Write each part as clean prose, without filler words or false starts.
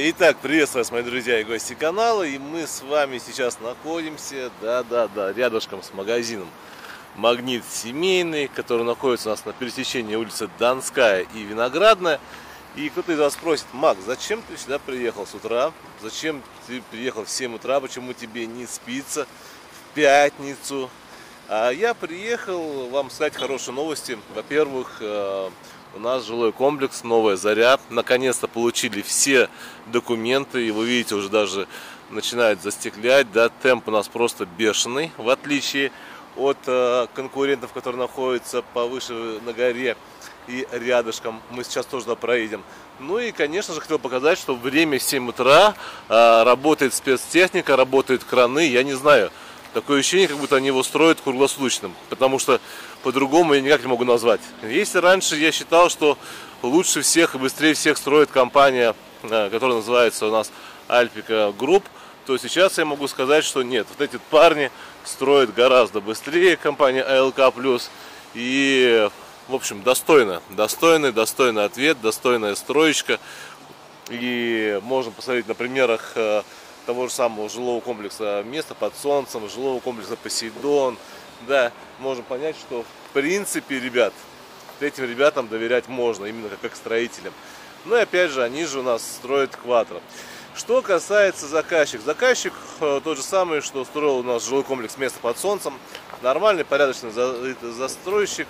Итак, приветствую вас, мои друзья и гости канала. И мы с вами сейчас находимся, рядышком с магазином Магнит Семейный, который находится у нас на пересечении улицы Донская и Виноградная. И кто-то из вас спросит: Мак, зачем ты сюда приехал с утра? Зачем ты приехал в 7 утра? Почему тебе не спится в пятницу? А я приехал вам сказать хорошие новости. Во-первых, у нас жилой комплекс «Новая Заря». Наконец-то получили все документы. И вы видите, уже даже начинает застеклять. Да? Темп у нас просто бешеный. В отличие от конкурентов, которые находятся повыше на горе и рядышком. Мы сейчас тоже туда проедем. Ну и, конечно же, хотел показать, что время 7 утра. Работает спецтехника, работают краны. Я не знаю. Такое ощущение, как будто они его строят круглосуточным, потому что по-другому я никак не могу назвать. Если раньше я считал, что лучше всех и быстрее всех строит компания, которая называется у нас Альпика Групп, то сейчас я могу сказать, что нет. Вот эти парни строят гораздо быстрее, компания АЛК+. И, в общем, достойный ответ, достойная строечка. И можно посмотреть на примерах того же самого жилого комплекса «Место под солнцем», жилого комплекса «Посейдон». Да, можем понять, что в принципе, ребят, этим ребятам доверять можно, именно как строителям. Ну и опять же, они же у нас строят «Кватро». Что касается заказчик. Заказчик тот же самый, что строил у нас жилой комплекс «Место под солнцем». Нормальный, порядочный застройщик,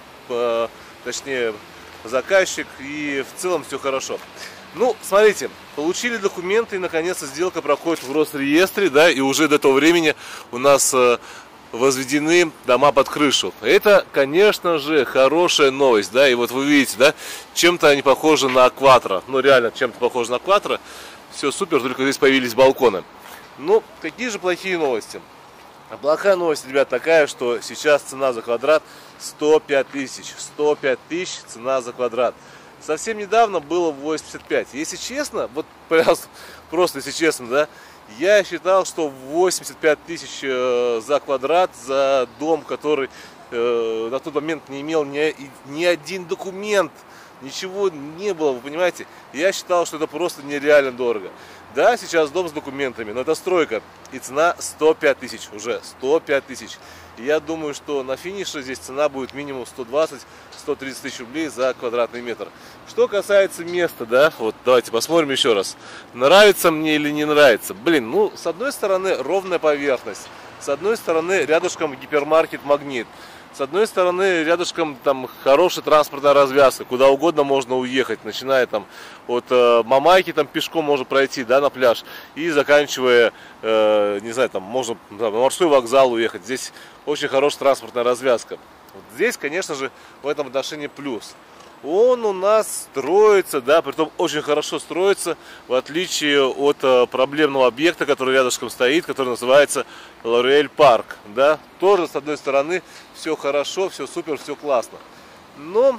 точнее заказчик, и в целом все хорошо. Ну, смотрите, получили документы, и наконец-то сделка проходит в Росреестре, да, и уже до этого времени у нас возведены дома под крышу. Это, конечно же, хорошая новость, да, и вот вы видите, да, чем-то они похожи на «Кватро», ну, реально, чем-то похожи на «Кватро», все супер, только здесь появились балконы. Ну, какие же плохие новости? А плохая новость, ребят, такая, что сейчас цена за квадрат 105 тысяч, 105 тысяч цена за квадрат. Совсем недавно было 85. Если честно, вот просто если честно, да, я считал, что 85 тысяч за квадрат, за дом, который на тот момент не имел ни один документ, ничего не было, вы понимаете, я считал, что это просто нереально дорого. Да, сейчас дом с документами, но это стройка, и цена 105 тысяч, уже 105 тысяч. И я думаю, что на финише здесь цена будет минимум 120-130 тысяч рублей за квадратный метр. Что касается места, да, вот давайте посмотрим еще раз. Нравится мне или не нравится? Блин, ну, с одной стороны, ровная поверхность. С одной стороны, рядышком гипермаркет «Магнит». С одной стороны, рядышком там хорошая транспортная развязка, куда угодно можно уехать, начиная там от Мамайки, там пешком можно пройти, да, на пляж, и заканчивая, не знаю, там можно на морской вокзал уехать. Здесь очень хорошая транспортная развязка. Вот здесь, конечно же, в этом отношении плюс. Он у нас строится, да, притом очень хорошо строится, в отличие от проблемного объекта, который рядышком стоит, который называется Лореэль Парк, да. Тоже, с одной стороны, все хорошо, все супер, все классно. Но,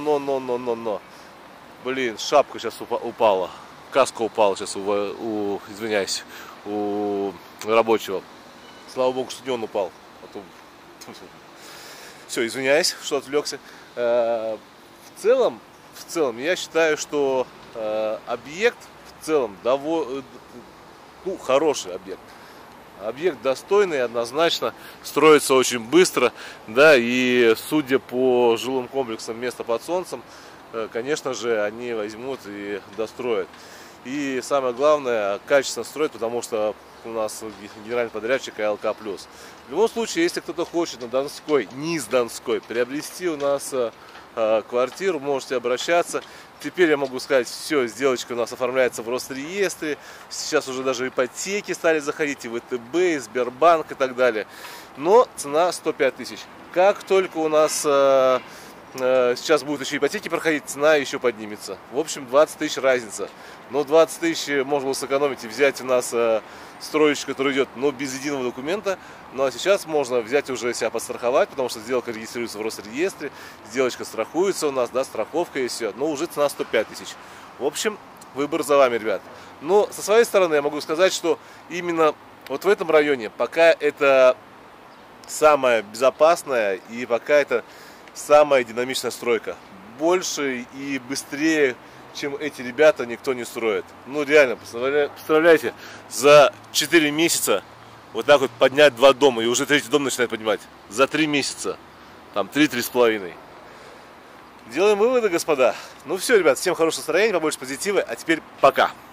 блин, шапка сейчас упала, каска упала сейчас извиняюсь, у рабочего. Слава богу, что не он упал. Все, извиняюсь, что отвлекся. В целом, я считаю, что объект в целом хороший объект. Объект достойный, однозначно, строится очень быстро, да, и судя по жилым комплексам «Место под солнцем», конечно же, они возьмут и достроят. И самое главное, качественно строят, потому что у нас генеральный подрядчик АЛК+. В любом случае, если кто-то хочет на Донской, низ Донской, приобрести у нас квартиру, можете обращаться. Теперь я могу сказать, все, сделочка у нас оформляется в Росреестре. Сейчас уже даже ипотеки стали заходить, и ВТБ, и Сбербанк, и так далее. Но цена 105 тысяч. Как только у нас сейчас будут еще ипотеки проходить, цена еще поднимется. В общем, 20 тысяч разница. Но 20 тысяч можно было сэкономить и взять у нас строечку, который идет, но без единого документа. Ну а сейчас можно взять уже себя подстраховать, потому что сделка регистрируется в Росреестре, сделочка страхуется у нас, да, страховка и все. Но уже цена 105 тысяч. В общем, выбор за вами, ребят. Но со своей стороны я могу сказать, что именно вот в этом районе пока это самая безопасная и пока это самая динамичная стройка. Больше и быстрее, чем эти ребята, никто не строит. Ну реально, представляете, за 4 месяца вот так вот поднять 2 дома, и уже 3-й дом начинает поднимать. За 3 месяца. Там 3-3,5. Делаем выводы, господа. Ну все, ребят, всем хорошего настроения, побольше позитива. А теперь пока.